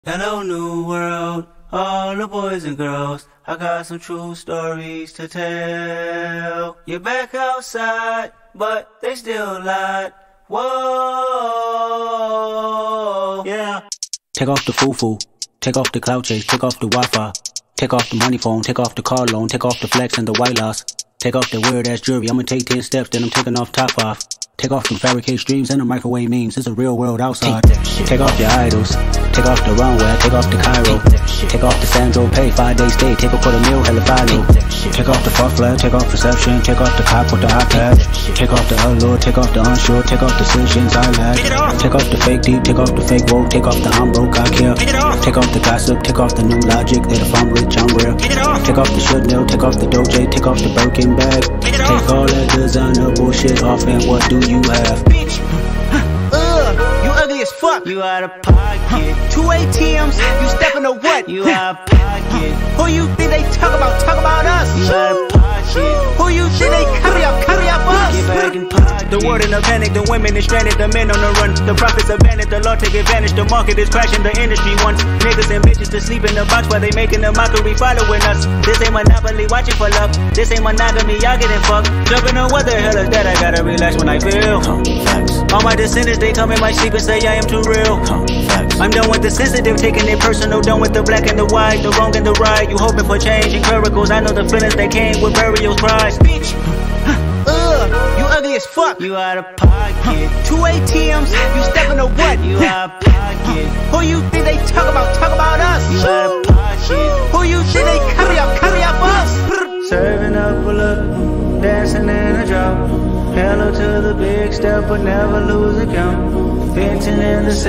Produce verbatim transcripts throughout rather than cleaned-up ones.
Hello new world, all the boys and girls, I got some true stories to tell. You're back outside, but they still lied. Whoa, yeah. Take off the foo-foo, take off the cloud chase, take off the Wi-Fi, take off the money phone, take off the car loan, take off the flex and the white loss, take off the weird ass jewelry. I'ma take ten steps, then I'm taking off top off. Take off them fabricated dreams and the microwave memes. It's a real world outside. Take off your idols. Take off the runway. Take off the Cairo. Take off the Sandro Pay. Five day stay. Take a quarter meal. Hella follow. Take off the fuck flag. Take off perception. Take off the cop with the iPad. Take off the allure. Take off the unsure. Take off decisions I lack. Take off the fake deep. Take off the fake woke. Take off the I'm broke. I care. Take off the gossip. Take off the new logic. That if I'm rich, I'm real. Take off the Chanel. Take off the Doja. Take off the Birkin bag. Take all that designer bullshit off and what do you have? Bitch, ugh, you ugly as fuck. You out of pocket. Two A T Ms, you stepping to what? You out of pocket. Who you think they talk about? Talk about us. You out of pocket. Who you think they carry up? Carry up us. Get back in pocket. The world in a panic, the women is stranded, the men on the run. The profits abandoned, the law take advantage. The market is crashing, the industry wants niggas and bitches to sleep in the box while they making a mockery following us. This ain't monopoly, watching for love. This ain't monogamy, y'all getting fucked. Jumping on what the hell is that? I gotta relax when I feel. All my descendants, they come in my sleep and say I am too real. I'm done with the sensitive, taking it personal. Done with the black and the white, the wrong and the right. You hoping for change and miracles. I know the feelings that came with burial cries. Bitch, ugh, you ugly as fuck. You out of pocket. Two A T Ms, you stepping to what? You out of pocket. Who you think they talk about? Talk about us. You out of pocket. Who you think they carry up? Carry up us. Serving up a look, dancing in a drop. Hello to the big step, but never lose a count. Venting in the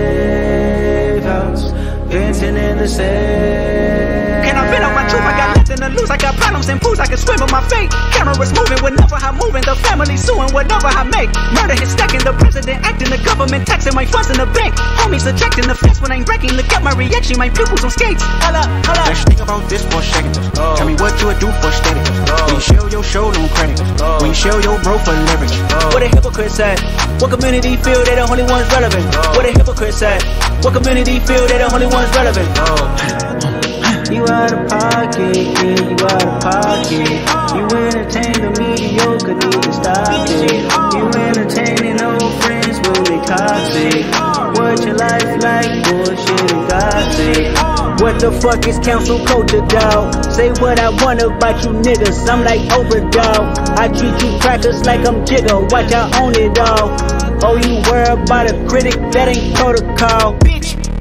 safe house. Venting in the safe. Can I vent on my truth? I got nothing to lose. I got problems and pools. I can swim with my fate. Cameras moving whenever I'm moving. The family suing whatever I make. Murder is stacking. The president acting. The government taxing my funds in the bank. Homies ejecting the fence when I'm breaking. Look at my reaction. My pupils on skates. Hold up, hold up. Let's think about this for a second. Oh. Tell me what you would do for steady. Oh. When you show your show, no credit. Oh. When you show your bro for leverage. Oh. What a hypocrite said. What community feel they the only ones relevant? Oh. What a hypocrite said. What community feel they the only ones relevant? Oh. You out of pocket, yeah, you out of pocket. You entertain the mediocre, need to stop it. You entertaining old friends when they toxic. What your life like, bullshit and gossip. What the fuck is council culture, dawg? Say what I want about you niggas, I'm like Oprah, dawg. I treat you crackers like I'm Jigga, watch I own it all. Oh, you worry about a critic, that ain't protocol. Bitch,